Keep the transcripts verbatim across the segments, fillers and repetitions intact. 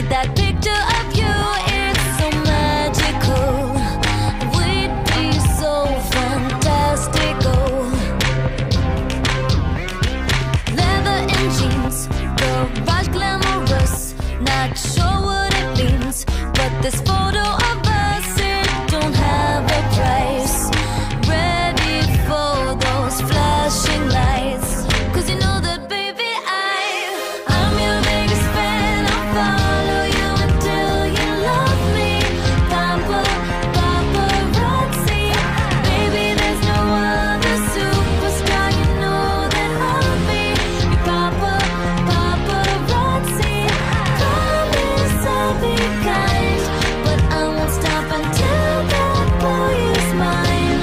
that picture of you, it's so magical. We'd be so fantastical. Leather and jeans, garage glamorous. Not sure what it means, but this photo of us, it don't have a price. Ready for those flashing lights, 'cause you know that baby I, I'm your biggest fan. I'll follow you until you love me. Papa, paparazzi, baby there's no other superstar. You know that I'll be your papa, paparazzi. Promise I'll be kind, but I won't stop until that boy is mine.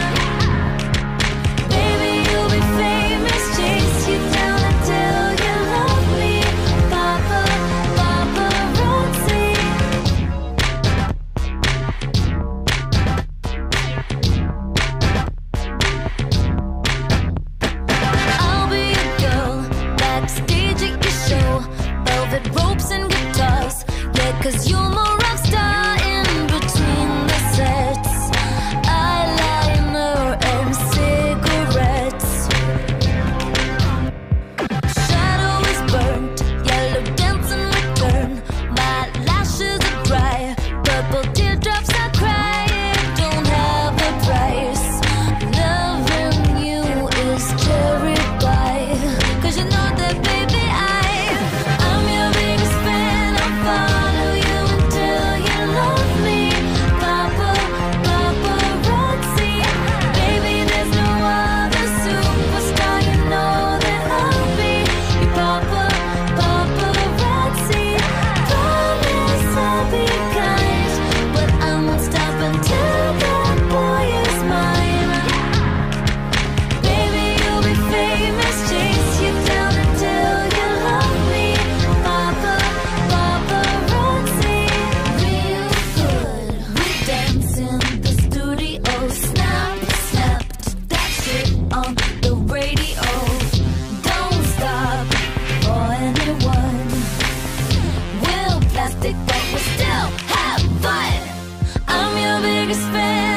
Baby, you'll be famous, chase you down until you love me. Papa, paparazzi. I'll be a girl backstage at your show, velvet ropes and guitars. Yeah, 'cause you're my rock star in between the sets. Eyeliner and cigarettes. Shadow is burnt, yellow dancing return. My lashes are dry, purple teardrops I cry. It don't have a price. Loving you is cherry pie, 'cause you know that baby I, I'm your biggest fan. I'll follow you until you love me. Papa, paparazzi, baby there's no other superstar. You know that I'll be your papa, paparazzi. Promise I'll be kind, but I won't stop until that boy is mine. Baby, you'll be famous, chase you down until you love me. Papa, paparazzi. Real good, we dance in the studio. Snap, snapped that shit on the radio. Don't stop for anyone. We're plastic, but we still have fun. I'm your biggest fan.